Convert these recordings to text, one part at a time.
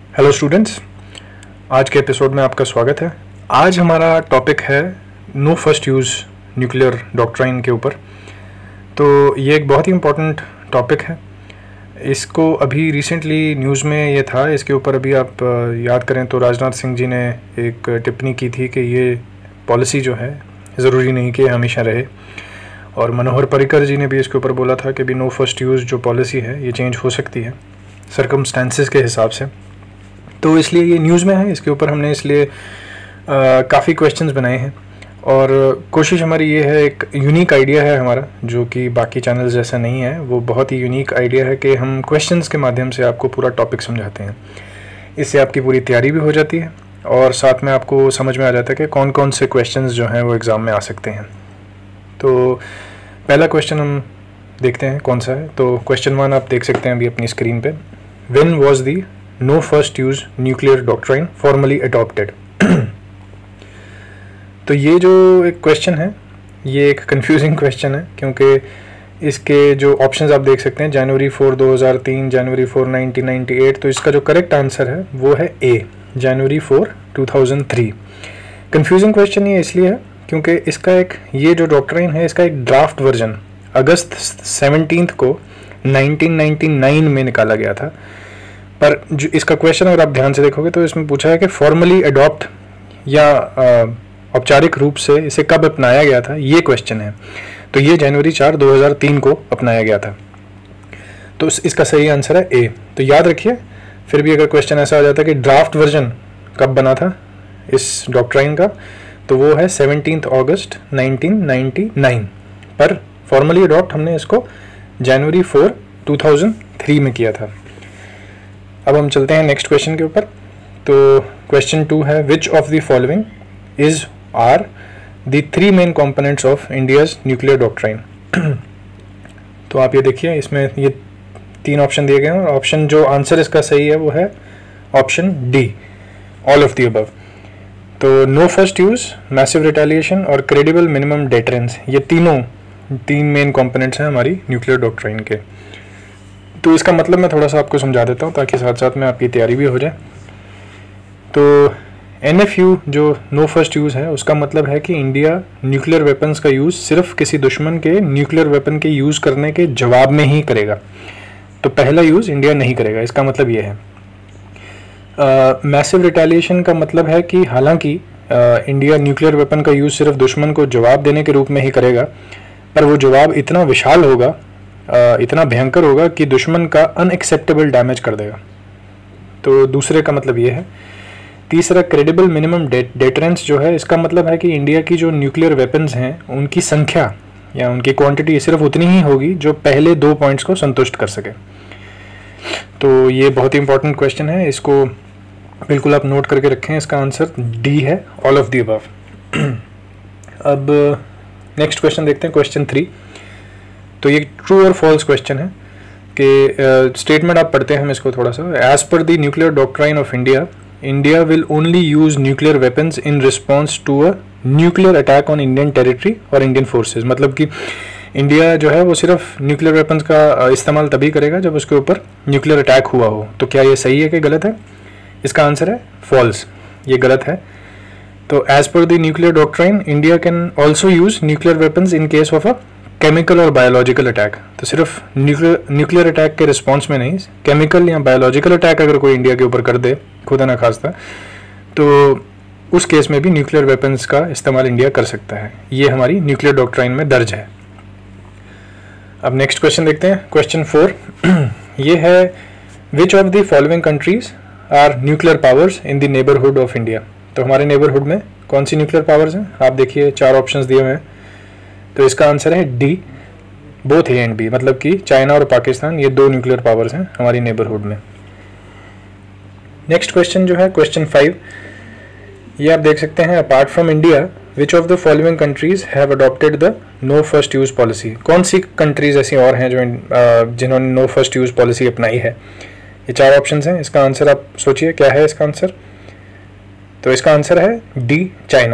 Hello students, आज के episode में आपका स्वागत है। आज हमारा टॉपिक है no first use nuclear doctrine के ऊपर। तो ये एक बहुत ही इम्पोर्टेंट टॉपिक है। इसको अभी रिसेंटली न्यूज़ में ये था, इसके ऊपर अभी आप याद करें तो राजनाथ सिंह जी ने एक टिप्पणी की थी कि ये पॉलिसी जो है ज़रूरी नहीं कि हमेशा रहे, और मनोहर पर्रिकर जी ने भी इसके ऊपर बोला था कि भी नो फर्स्ट यूज़ जो पॉलिसी है ये चेंज हो सकती है सर्कमस्टेंसेस के हिसाब से। तो इसलिए ये न्यूज़ में है, इसके ऊपर हमने इसलिए काफ़ी क्वेश्चंस बनाए हैं और कोशिश हमारी ये है, एक यूनिक आइडिया है हमारा जो कि बाकी चैनल्स जैसा नहीं है। वो बहुत ही यूनिक आइडिया है कि हम क्वेश्चंस के माध्यम से आपको पूरा टॉपिक समझाते हैं। इससे आपकी पूरी तैयारी भी हो जाती है और साथ में आपको समझ में आ जाता है कि कौन कौन से क्वेश्चंस जो हैं वो एग्ज़ाम में आ सकते हैं। तो पहला क्वेश्चन हम देखते हैं कौन सा है। तो क्वेश्चन 1 आप देख सकते हैं अभी अपनी स्क्रीन पे। When was the no first use nuclear doctrine formally adopted. तो ये जो एक क्वेश्चन है ये एक कंफ्यूजिंग क्वेश्चन है, क्योंकि इसके जो ऑप्शंस आप देख सकते हैं जनवरी 4 2003, जनवरी 4 1998। तो इसका जो करेक्ट आंसर है वो है ए, जनवरी 4 2003। कंफ्यूजिंग क्वेश्चन ये इसलिए है क्योंकि इसका एक ये जो डॉक्ट्राइन है इसका एक ड्राफ्ट वर्जन अगस्त 17 को 1999 में निकाला गया था। पर जो इसका क्वेश्चन अगर आप ध्यान से देखोगे तो इसमें पूछा है कि फॉर्मली अडॉप्ट या औपचारिक रूप से इसे कब अपनाया गया था, ये क्वेश्चन है। तो ये जनवरी 4 2003 को अपनाया गया था। तो इसका सही आंसर है ए। तो याद रखिए, फिर भी अगर क्वेश्चन ऐसा आ जाता है कि ड्राफ्ट वर्जन कब बना था इस डॉक्ट्राइन का, तो वो है 17 अगस्त 1999। पर फॉर्मली अडॉप्ट हमने इसको जनवरी 4 2003 में किया था। अब हम चलते हैं नेक्स्ट क्वेश्चन के ऊपर। तो क्वेश्चन 2 है, which of the following is are the 3 main components of India's nuclear doctrine. तो आप ये देखिए, इसमें ये 3 ऑप्शन दिए गए हैं और ऑप्शन जो आंसर इसका सही है वो है option D, all of the above. तो no first use, massive retaliation और क्रेडिबल मिनिमम डेटरेंस, ये तीनों 3 मेन कंपोनेंट्स हैं हमारी न्यूक्लियर डॉक्ट्राइन के। तो इसका मतलब मैं थोड़ा सा आपको समझा देता हूँ ताकि साथ साथ में आपकी तैयारी भी हो जाए। तो NFU जो नो फर्स्ट यूज़ है उसका मतलब है कि इंडिया न्यूक्लियर वेपन्स का यूज़ सिर्फ किसी दुश्मन के न्यूक्लियर वेपन के यूज़ करने के जवाब में ही करेगा। तो पहला यूज़ इंडिया नहीं करेगा, इसका मतलब ये है। मैसिव रिटेलिएशन का मतलब है कि हालांकि इंडिया न्यूक्लियर वेपन का यूज़ सिर्फ दुश्मन को जवाब देने के रूप में ही करेगा, पर वो जवाब इतना विशाल होगा, इतना भयंकर होगा कि दुश्मन का अनएक्सेप्टेबल डैमेज कर देगा। तो दूसरे का मतलब ये है। तीसरा क्रेडिबल मिनिमम डेटरेंस जो है, इसका मतलब है कि इंडिया की जो न्यूक्लियर वेपन्स हैं उनकी संख्या या उनकी क्वांटिटी सिर्फ उतनी ही होगी जो पहले 2 पॉइंट्स को संतुष्ट कर सके। तो ये बहुत ही इंपॉर्टेंट क्वेश्चन है, इसको बिल्कुल आप नोट करके रखें। इसका आंसर डी है, ऑल ऑफ द अबव। अब नेक्स्ट क्वेश्चन देखते हैं, क्वेश्चन 3। तो ये ट्रू और फॉल्स क्वेश्चन है कि स्टेटमेंट आप पढ़ते हैं हम इसको थोड़ा सा। As per the nuclear doctrine of India, India will only use nuclear weapons in response to a nuclear attack on Indian territory और इंडियन फोर्सेज। मतलब कि इंडिया जो है वो सिर्फ न्यूक्लियर वेपन्स का इस्तेमाल तभी करेगा जब उसके ऊपर न्यूक्लियर अटैक हुआ हो। तो क्या ये सही है कि गलत है? इसका आंसर है फॉल्स, ये गलत है। तो as per the nuclear doctrine, India can also use nuclear weapons in case of a chemical और बायोलॉजिकल अटैक। तो सिर्फ न्यूक्लियर अटैक के रिस्पॉन्स में नहीं, केमिकल या बायोलॉजिकल अटैक अगर कोई इंडिया के ऊपर कर दे खुदा ना खास्ता, तो उस केस में भी न्यूक्लियर वेपन्स का इस्तेमाल इंडिया कर सकता है। ये हमारी न्यूक्लियर डॉक्ट्राइन में दर्ज है। अब नेक्स्ट क्वेश्चन देखते हैं, क्वेश्चन 4। ये है, which of the following countries are nuclear powers in the neighbourhood of India. तो हमारे नेबरहुड में कौन सी न्यूक्लियर पावर्स हैं? आप देखिए 4 ऑप्शंस दिए हुए हैं। तो इसका आंसर है D, both A and B. मतलब कि चाइना और पाकिस्तान, ये 2 न्यूक्लियर पावर्स हैं हमारी नेबरहुड में। नेक्स्ट क्वेश्चन जो है क्वेश्चन 5, ये आप देख सकते हैं, apart from India which of the following countries have adopted the no first use policy. कौन सी कंट्रीज ऐसी और हैं जो जिन्होंने नो फर्स्ट यूज पॉलिसी अपनाई है? ये 4 ऑप्शंस हैं। इसका आंसर आप सोचिए क्या है इसका आंसर। तो इसका आंसर है डी, चाइना।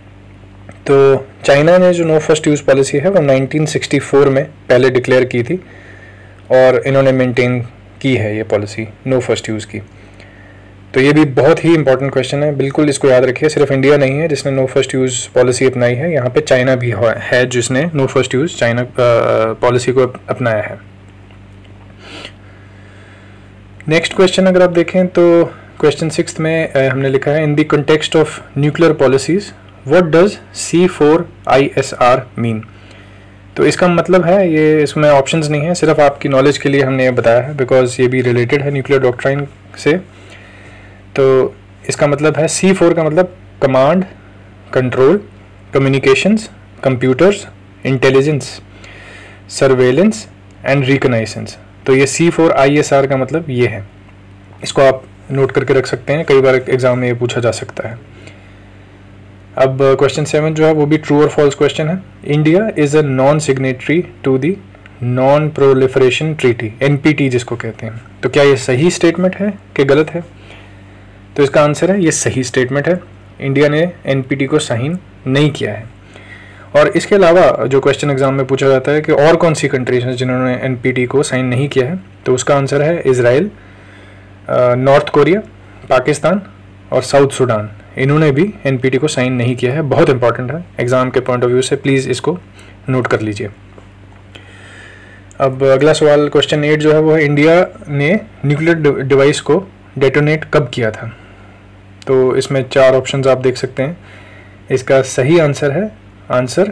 तो चाइना ने जो नो फर्स्ट यूज़ पॉलिसी है वो 1964 में पहले डिक्लेयर की थी और इन्होंने मेंटेन की है ये पॉलिसी नो फर्स्ट यूज़ की। तो ये भी बहुत ही इंपॉर्टेंट क्वेश्चन है, बिल्कुल इसको याद रखिए। सिर्फ इंडिया नहीं है जिसने नो फर्स्ट यूज़ पॉलिसी अपनाई है, यहाँ पे चाइना भी है जिसने no first use China policy को अपनाया है। नेक्स्ट क्वेश्चन अगर आप देखें तो क्वेश्चन 6 में हमने लिखा है in the context of nuclear policies what does C4ISR मीन। तो इसका मतलब है, ये इसमें ऑप्शंस नहीं है, सिर्फ आपकी नॉलेज के लिए हमने ये बताया है बिकॉज ये भी रिलेटेड है न्यूक्लियर डॉक्ट्राइन से। तो इसका मतलब है C4 का मतलब command, control, communications, computers, intelligence, surveillance and reconnaissance. तो ये C4ISR का मतलब ये है, इसको आप नोट करके रख सकते हैं, कई बार एग्जाम में ये पूछा जा सकता है। अब क्वेश्चन 7 जो है वो भी ट्रू और फॉल्स क्वेश्चन है। India is a non signatory to the non proliferation treaty, NPT जिसको कहते हैं। तो क्या ये सही स्टेटमेंट है कि गलत है? तो इसका आंसर है ये सही स्टेटमेंट है, इंडिया ने NPT को साइन नहीं किया है। और इसके अलावा जो क्वेश्चन एग्जाम में पूछा जाता है कि और कौन सी कंट्रीज हैं जिन्होंने NPT को साइन नहीं किया है, तो उसका आंसर है इजराइल, नॉर्थ कोरिया, पाकिस्तान और साउथ सूडान, इन्होंने भी NPT को साइन नहीं किया है। बहुत इंपॉर्टेंट है एग्जाम के पॉइंट ऑफ व्यू से, प्लीज़ इसको नोट कर लीजिए। अब अगला सवाल क्वेश्चन 8 जो है वो है इंडिया ने न्यूक्लियर डिवाइस को डेटोनेट कब किया था। तो इसमें 4 ऑप्शंस आप देख सकते हैं, इसका सही आंसर है आंसर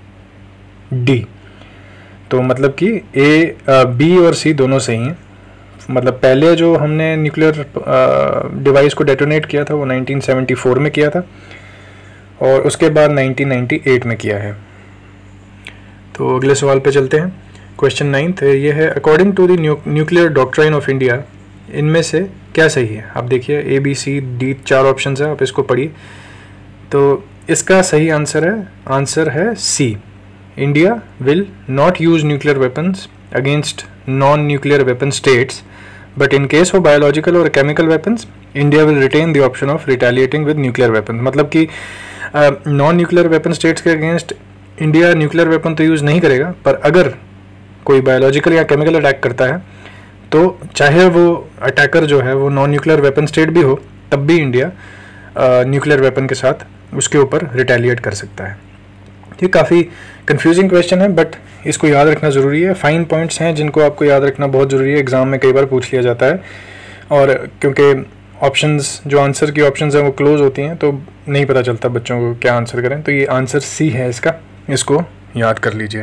D। तो मतलब कि B और C दोनों सही हैं। मतलब पहले जो हमने न्यूक्लियर डिवाइस को डेटोनेट किया था वो 1974 में किया था और उसके बाद 1998 में किया है। तो अगले सवाल पे चलते हैं। क्वेश्चन 9 ये है according to the nuclear doctrine of India इनमें से क्या सही है। आप देखिए ABCD 4 ऑप्शन है, आप इसको पढ़िए। तो इसका सही आंसर है C। India will not use nuclear weapons against non nuclear weapon states but in case of biological और chemical weapons India will retain the option of retaliating with nuclear weapon. मतलब कि नॉन न्यूक्लियर वेपन स्टेट्स के against India nuclear weapon तो use नहीं करेगा, पर अगर कोई बायोलॉजिकल या केमिकल अटैक करता है तो चाहे वो अटैकर जो है वो नॉन न्यूक्लियर वेपन स्टेट भी हो, तब भी इंडिया न्यूक्लियर वेपन के साथ उसके ऊपर रिटेलिएट कर सकता है। ये काफ़ी कंफ्यूजिंग क्वेश्चन है बट इसको याद रखना ज़रूरी है। फाइन पॉइंट्स हैं जिनको आपको याद रखना बहुत ज़रूरी है, एग्ज़ाम में कई बार पूछ लिया जाता है। और क्योंकि ऑप्शंस जो आंसर की ऑप्शंस हैं वो क्लोज होती हैं तो नहीं पता चलता बच्चों को क्या आंसर करें। तो ये आंसर C है इसका, इसको याद कर लीजिए।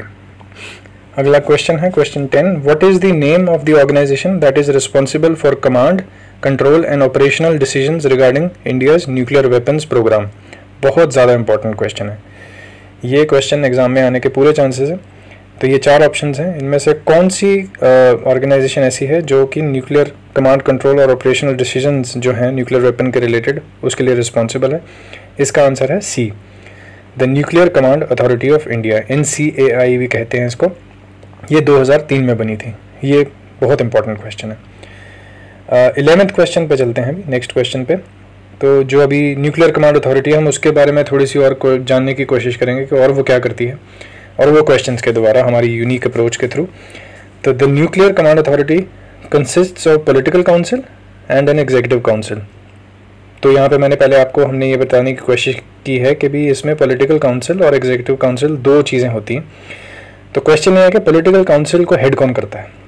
अगला क्वेश्चन है question 10 what is the name of the organisation that is responsible for command, control and operational decisions regarding India's nuclear weapons programme. बहुत ज़्यादा इंपॉर्टेंट क्वेश्चन है ये, क्वेश्चन एग्जाम में आने के पूरे चांसेस हैं। तो ये 4 ऑप्शंस हैं, इनमें से कौन सी ऑर्गेनाइजेशन ऐसी है जो कि न्यूक्लियर कमांड, कंट्रोल और ऑपरेशनल डिसीजंस जो हैं न्यूक्लियर वेपन के रिलेटेड उसके लिए रिस्पॉन्सिबल है। इसका आंसर है C, the nuclear command authority of India, NCAI भी कहते हैं इसको। ये 2003 में बनी थी। ये बहुत इंपॉर्टेंट क्वेश्चन है। 11th क्वेश्चन पे चलते हैं अभी, नेक्स्ट क्वेश्चन पे। तो जो अभी न्यूक्लियर कमांड अथॉरिटी है हम उसके बारे में थोड़ी सी और जानने की कोशिश करेंगे कि और वो क्या करती है, और वो क्वेश्चंस के द्वारा हमारी यूनिक अप्रोच के थ्रू। तो the nuclear command authority consists of political council and an executive council. तो यहाँ पे मैंने पहले आपको हमने ये बताने की कोशिश की है कि भी इसमें पॉलिटिकल काउंसिल और एग्जीक्यूटिव काउंसिल 2 चीज़ें होती हैं। तो क्वेश्चन ये है कि पॉलिटिकल काउंसिल को हेड कौन करता है।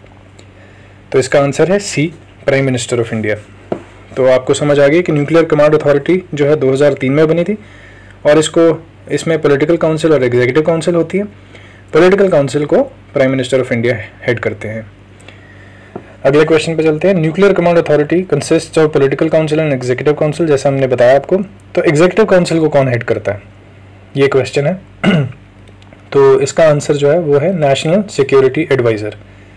तो इसका आंसर है C, prime minister of India. तो आपको समझ आ गई कि न्यूक्लियर कमांड अथॉरिटी जो है 2003 में बनी थी और इसमें पॉलिटिकल काउंसिल और एग्जीक्यूटिव काउंसिल होती है। पॉलिटिकल काउंसिल को prime minister of India head करते हैं। अगले क्वेश्चन पे चलते हैं। Nuclear command authority consist of political council and executive council, जैसा हमने बताया आपको। तो एग्जीक्यूटिव काउंसिल को कौन हेड करता है, ये क्वेश्चन है। तो इसका आंसर जो है वो है नेशनल सिक्योरिटी एडवाइज़र,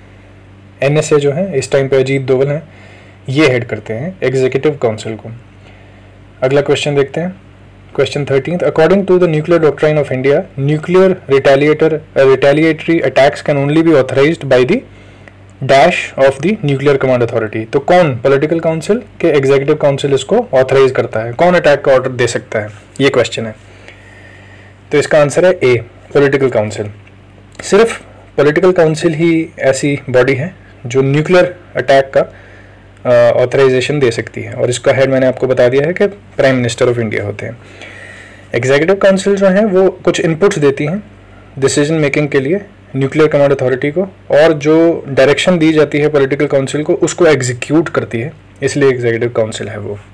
NSA जो है इस टाइम पे अजीत डोवल हैं, ये हेड करते हैं एग्जीक्यूटिव काउंसिल को। अगला क्वेश्चन देखते हैं question 13 according to the nuclear doctrine of India nuclear retaliatory attacks can only be authorised by the dash of the nuclear command authority. तो कौन, पॉलिटिकल काउंसिल के एग्जीक्यूटिव काउंसिल इसको ऑथराइज करता है, कौन अटैक का ऑर्डर दे सकता है, ये क्वेश्चन है। तो इसका आंसर है A, पॉलिटिकल काउंसिल। सिर्फ पॉलिटिकल काउंसिल ही ऐसी बॉडी है जो न्यूक्लियर अटैक का ऑथराइजेशन दे सकती है, और इसका हेड मैंने आपको बता दिया है कि प्राइम मिनिस्टर ऑफ इंडिया होते हैं। एग्जीक्यूटिव काउंसिल जो है वो कुछ इनपुट्स देती हैं डिसीजन मेकिंग के लिए न्यूक्लियर कमांड अथॉरिटी को, और जो डायरेक्शन दी जाती है पॉलिटिकल काउंसिल को उसको एग्जीक्यूट करती है, इसलिए एग्जीक्यूटिव काउंसिल है वो।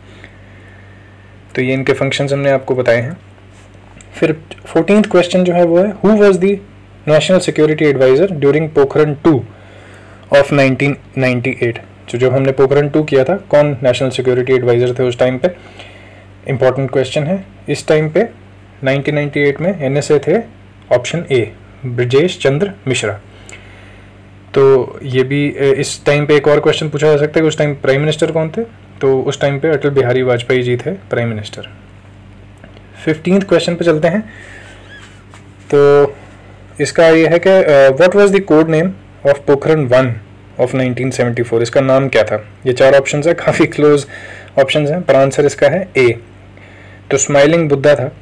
तो ये इनके फंक्शंस हमने आपको बताए हैं। फिर 14th क्वेश्चन जो है वो है, who was the national security adviser during Pokhran 2 of 1998। जब हमने पोखरण 2 किया था, कौन नेशनल सिक्योरिटी एडवाइज़र थे उस टाइम पे? इंपॉर्टेंट क्वेश्चन है। इस टाइम पे 1998 में NSA थे ऑप्शन ए, ब्रजेश चंद्र मिश्रा। तो ये भी इस टाइम पे एक और क्वेश्चन पूछा जा सकता है कि उस टाइम प्राइम मिनिस्टर कौन थे? तो उस टाइम पे अटल बिहारी वाजपेयी जी थे प्राइम मिनिस्टर। 15th क्वेश्चन पे चलते हैं। तो इसका ये है कि what was the code name of Pokhran 1 of 1974। इसका नाम क्या था? ये 4 ऑप्शंस है, काफ़ी क्लोज ऑप्शंस हैं, पर आंसर इसका है ए। तो स्माइलिंग बुद्धा था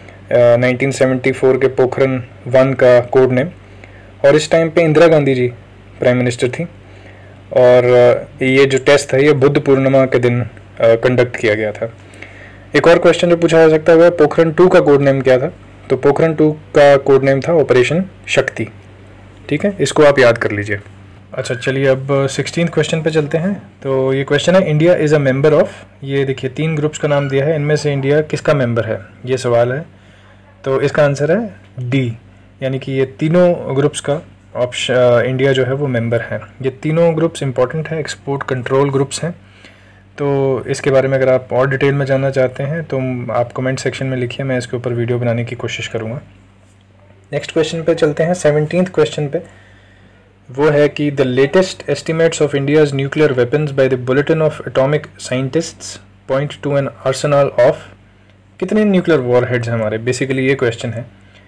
1974 के पोखरण 1 का कोड नेम, और इस टाइम पे इंदिरा गांधी जी प्राइम मिनिस्टर थी, और ये जो टेस्ट है ये बुद्ध पूर्णिमा के दिन कंडक्ट किया गया था। एक और क्वेश्चन जो पूछा जा सकता है पोखरण 2 का कोड नेम क्या था? तो पोखरण 2 का कोड नेम था ऑपरेशन शक्ति। ठीक है, इसको आप याद कर लीजिए। अच्छा चलिए अब 16th क्वेश्चन पे चलते हैं। तो ये क्वेश्चन है, India is a member of, ये देखिए 3 ग्रुप्स का नाम दिया है, इनमें से इंडिया किसका मेंबर है, ये सवाल है। तो इसका आंसर है डी, यानी कि ये तीनों ग्रुप्स का ऑप्शन इंडिया जो है वो मेंबर है। ये तीनों ग्रुप्स इंपॉर्टेंट है, एक्सपोर्ट कंट्रोल ग्रुप्स हैं। तो इसके बारे में अगर आप और डिटेल में जानना चाहते हैं तो आप कमेंट सेक्शन में लिखिए, मैं इसके ऊपर वीडियो बनाने की कोशिश करूँगा। नेक्स्ट क्वेश्चन पे चलते हैं। 17th क्वेश्चन पे वो है कि the latest estimates of India's nuclear weapons by the bulletin of atomic scientists point to an arsenal of, कितने न्यूक्लियर वॉर हेड्स हैं हमारे, बेसिकली ये क्वेश्चन है।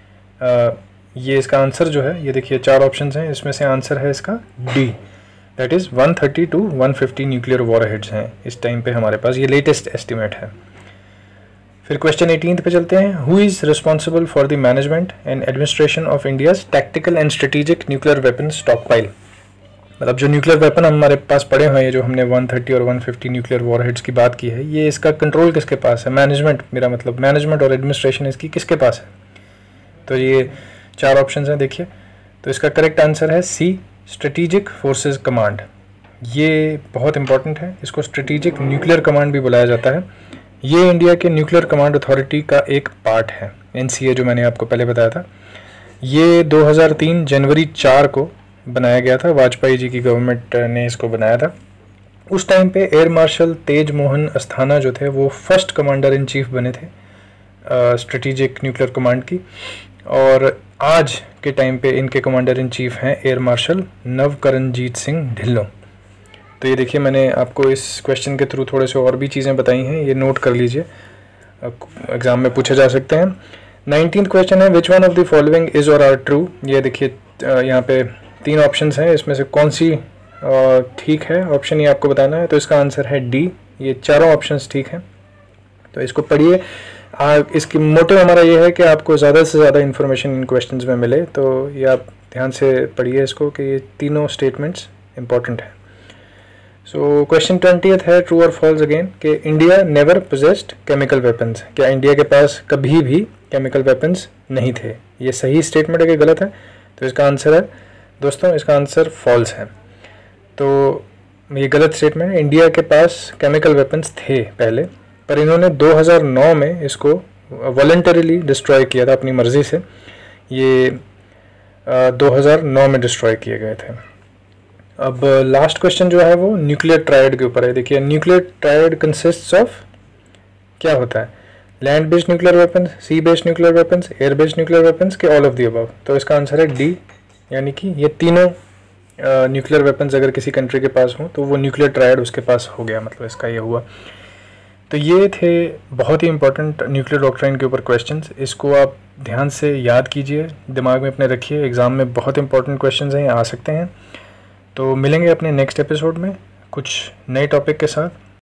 ये इसका आंसर जो है, ये देखिए 4 ऑप्शंस हैं, इसमें से आंसर है इसका D, that is 130 to 150 nuclear warheads हैं इस टाइम पे हमारे पास, ये लेटेस्ट एस्टिमेट है। फिर क्वेश्चन 18th पे चलते हैं। Who is responsible for the management and administration of India's tactical and strategic nuclear weapon stockpile. मतलब जो न्यूक्लियर वेपन हमारे पास पड़े हुए हैं, जो हमने 130 और 150 न्यूक्लियर वॉर हेड्स की बात की है, ये इसका कंट्रोल किसके पास है? मैनेजमेंट, मेरा मतलब मैनेजमेंट और एडमिनिस्ट्रेशन इसकी किसके पास है? तो ये 4 ऑप्शन हैं देखिए। तो इसका करेक्ट आंसर है सी, स्ट्रेटेजिक फोर्सेस कमांड। ये बहुत इंपॉर्टेंट है, इसको स्ट्रेटेजिक न्यूक्लियर कमांड भी बुलाया जाता है। ये इंडिया के न्यूक्लियर कमांड अथॉरिटी का एक पार्ट है, NCA जो मैंने आपको पहले बताया था। ये 2003 जनवरी 4 को बनाया गया था, वाजपेयी जी की गवर्नमेंट ने इसको बनाया था। उस टाइम पे एयर मार्शल तेज मोहन अस्थाना जो थे वो फर्स्ट कमांडर इन चीफ बने थे स्ट्रेटेजिक न्यूक्लियर कमांड की, और आज के टाइम पे इनके कमांडर इन चीफ हैं एयर मार्शल नवकरणजीत सिंह ढिल्लों। तो ये देखिए मैंने आपको इस क्वेश्चन के थ्रू थोड़े से और भी चीज़ें बताई हैं, ये नोट कर लीजिए, एग्जाम में पूछे जा सकते हैं। 19th क्वेश्चन है, which one of the following is or are true. ये देखिए यहाँ पे 3 ऑप्शंस हैं, इसमें से कौन सी ठीक है ऑप्शन ये आपको बताना है। तो इसका आंसर है डी, ये चारों ऑप्शंस ठीक हैं। तो इसको पढ़िए। इसकी मोटिव हमारा ये है कि आपको ज़्यादा से ज़्यादा इन्फॉर्मेशन इन क्वेश्चंस में मिले, तो ये आप ध्यान से पढ़िए इसको कि ये तीनों स्टेटमेंट्स इंपॉर्टेंट हैं। सो क्वेश्चन 20th है, ट्रू और फॉल्स अगेन, कि India never possessed chemical weapons. क्या इंडिया के पास कभी भी केमिकल वेपन्स नहीं थे? ये सही स्टेटमेंट है कि गलत है? तो इसका आंसर है दोस्तों, इसका आंसर फॉल्स है। तो ये गलत स्टेटमेंट है, इंडिया के पास केमिकल वेपन्स थे पहले, पर इन्होंने 2009 में इसको वॉलंटरीली डिस्ट्रॉय किया था अपनी मर्ज़ी से। ये 2009 में डिस्ट्रॉय किए गए थे। अब लास्ट क्वेश्चन जो है वो न्यूक्लियर ट्रायड के ऊपर है। देखिए न्यूक्लियर ट्रायड कंसिस्ट्स ऑफ, क्या होता है? Land based nuclear weapons, sea based nuclear weapons, air based nuclear weapons के ऑल ऑफ दी अबव। तो इसका आंसर है डी, यानी कि ये तीनों न्यूक्लियर वेपन्स अगर किसी कंट्री के पास हों तो वो न्यूक्लियर ट्रायड उसके पास हो गया, मतलब इसका ये हुआ। तो ये थे बहुत ही इंपॉर्टेंट न्यूक्लियर डॉक्ट्राइन के ऊपर क्वेश्चंस। इसको आप ध्यान से याद कीजिए, दिमाग में अपने रखिए, एग्ज़ाम में बहुत इंपॉर्टेंट क्वेश्चंस हैं, आ सकते हैं। तो मिलेंगे अपने नेक्स्ट एपिसोड में कुछ नए टॉपिक के साथ।